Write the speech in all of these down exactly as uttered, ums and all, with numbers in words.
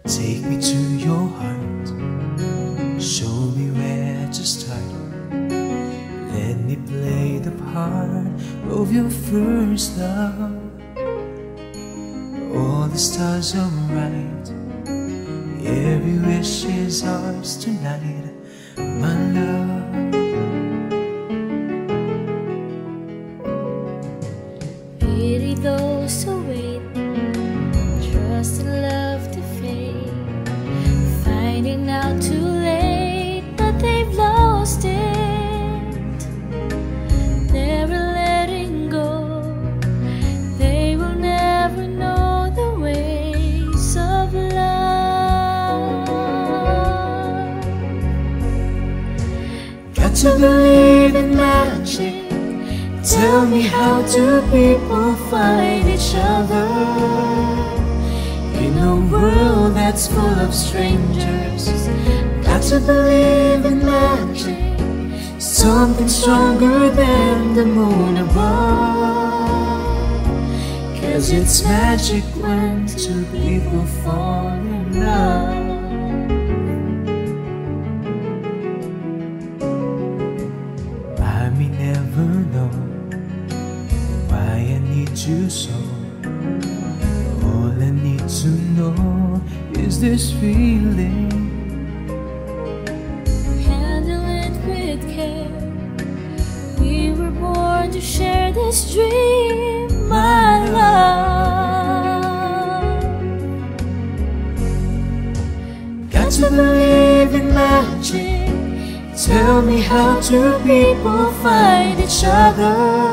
Take me to your heart, show me where to start. Let me play the part of your first love. All the stars are bright, every wish is ours tonight, my love. Pity those who wait, trust and love to fade, finding out too late that they've lost it, never letting go. They will never know the ways of love. Got to believe in magic. Tell me, how do people find each other in a world that's full of strangers? Got to believe in magic, something stronger than the moon above. 'Cause it's magic when two people fall in love. I may never know why I need you so. All I need to know is this feeling. Handle it with care. We were born to share this dream, my love. Got to believe in magic. Tell me, how do people find each other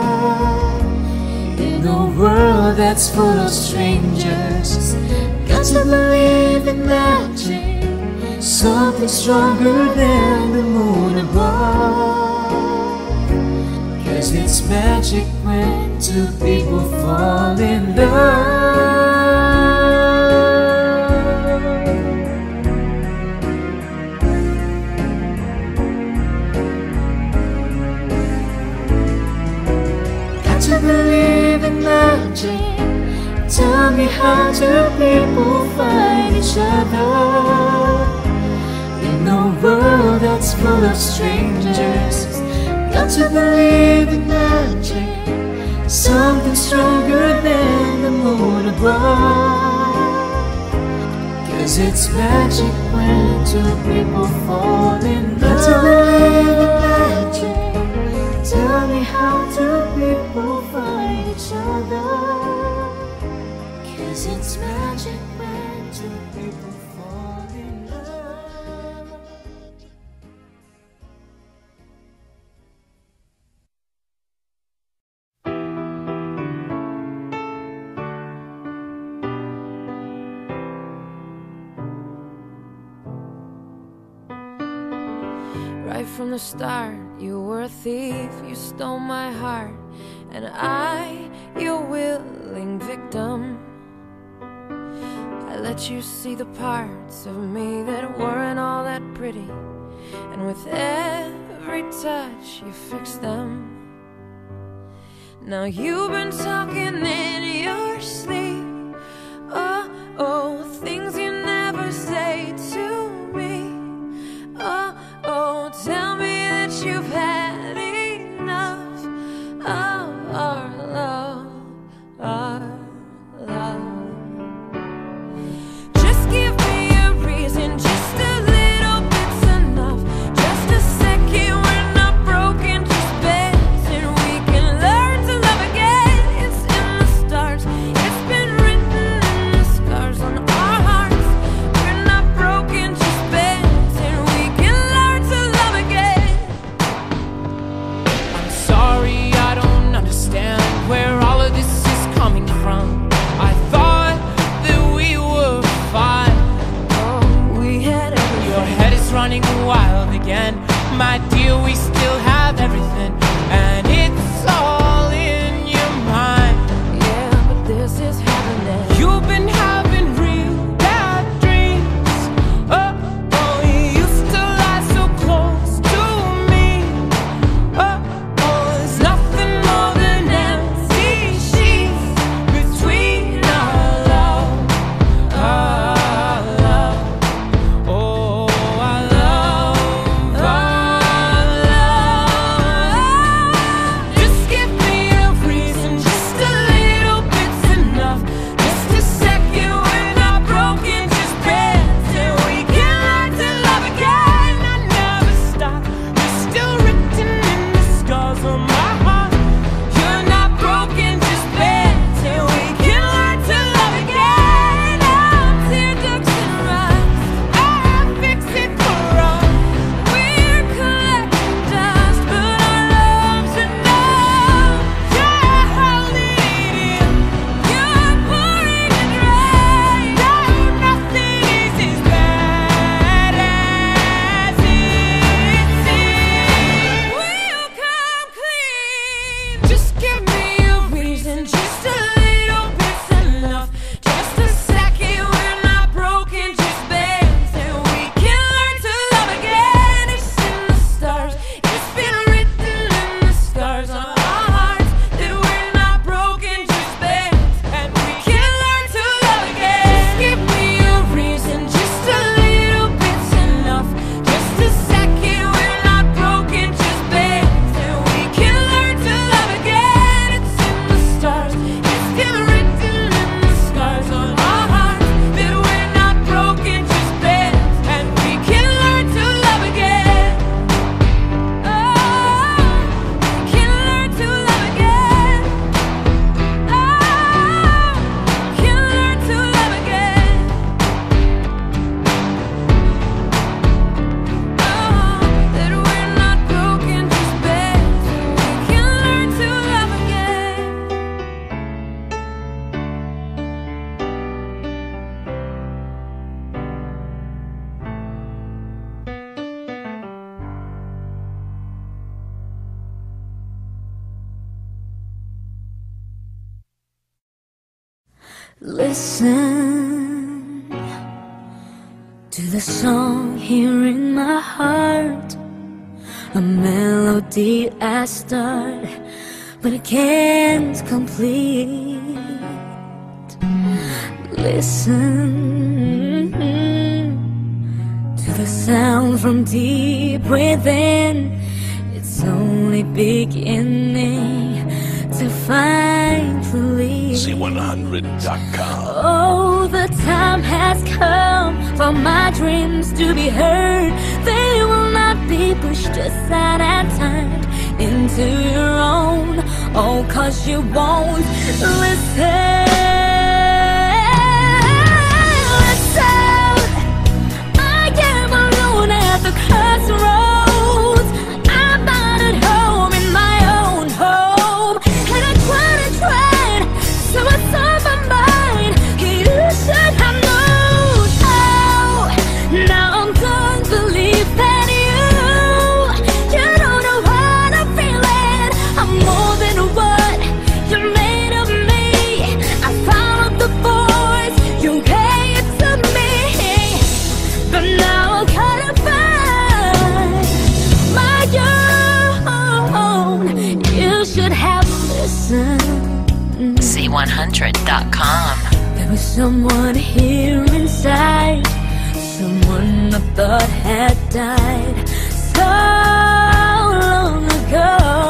in a world that's full of strangers? Got to believe in magic, something stronger than the moon above. 'Cause it's magic when two people fall in love. To believe in magic. Tell me, how do people find each other in a world that's full of strangers? Got to believe in magic, something stronger than the moon above. 'Cause it's magic when two people fall in love. Got to believe in magic. Tell me, how do people find each other? 'Cause it's magic when two people fall in love. Right from the start, you were a thief, you stole my heart, and I, your willing victim. I let you see the parts of me that weren't all that pretty, and with every touch you fixed them. Now you've been talking in your sleep, oh, oh, things you never say to me. Oh, oh, tell me that you've had enough of our love, our love. Just give me a reason, just a little bit's enough. Just a second, we're not broken, just bends, and we can learn to love again. It's in the stars, it's been written in the scars on our hearts. We're not broken, just bends, and we can learn to love again. I'm sorry, I don't understand where all of this is coming from. I thought that we were fine. Oh, we had everything. Your head is running wild again. My dear, we still have everything, and it's all in your mind. Yeah, but this is happening. You've been having real bad dreams. Oh, oh, you used to lie so close to me. Oh, oh, there's nothing more than empty sheets between our love, our love. Listen to the song here in my heart, a melody I start, but I can't complete. Listen to the sound from deep within. It's only beginning to find relief. C one hundred dot com. Oh, the time has come for my dreams to be heard. They will not be pushed aside and turned into your own. Oh, 'cause you won't listen. Listen, I am alone at the crossroads. I'm not at home in my own home, and I tried and tried, so it's on my mind. You should have known. Oh, now I'm done believing you. You don't know what I'm feeling. I'm more than what you made of me. I followed the voice you gave to me, but now I gotta find my own. You should have listened. C one hundred dot com. There was someone here inside, someone I thought had died so long ago.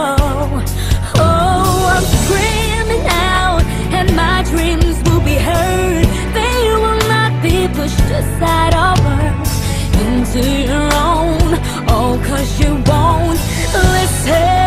Oh, I'm screaming out, and my dreams will be heard. They will not be pushed aside or burned into your own. Oh, 'cause you won't listen.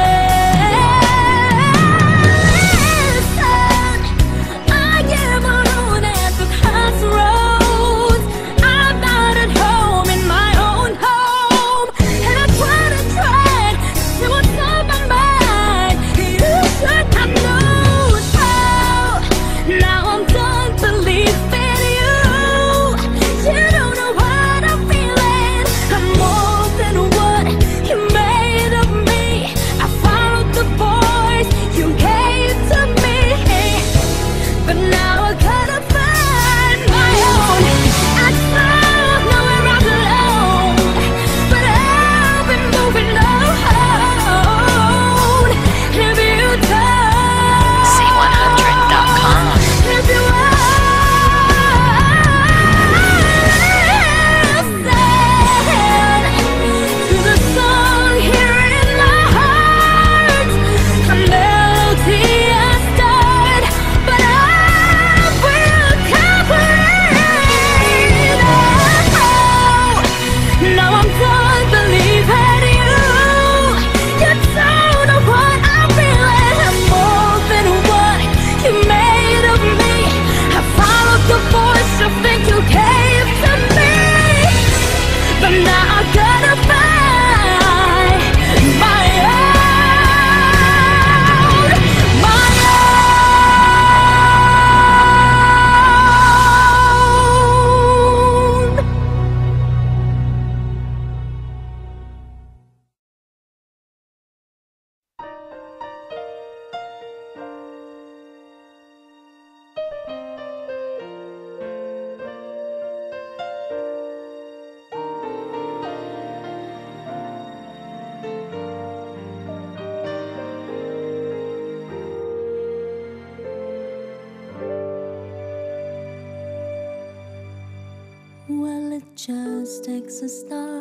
Well, it just takes a star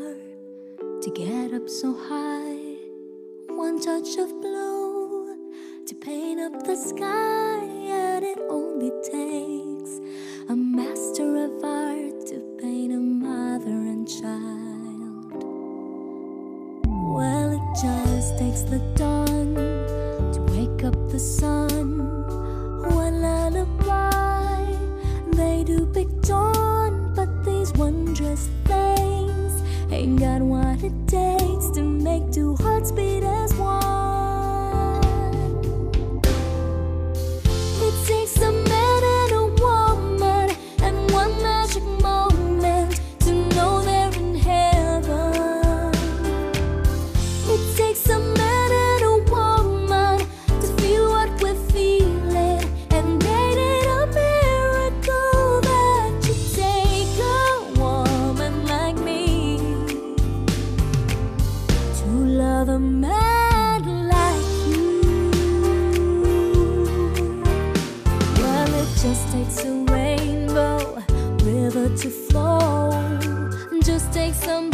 to get up so high. One touch of blue to paint up the sky, and it only takes a master of art to paint a mother and child. Well, it just takes the dawn to wake up the sun. One lullaby, they do big dawn, but these wondrous things ain't got what it takes to make two hearts beat as one. It takes a man and a woman and one magic moment to know they're in heaven. It takes a man and a woman to feel what we're feeling and made it a miracle. somebody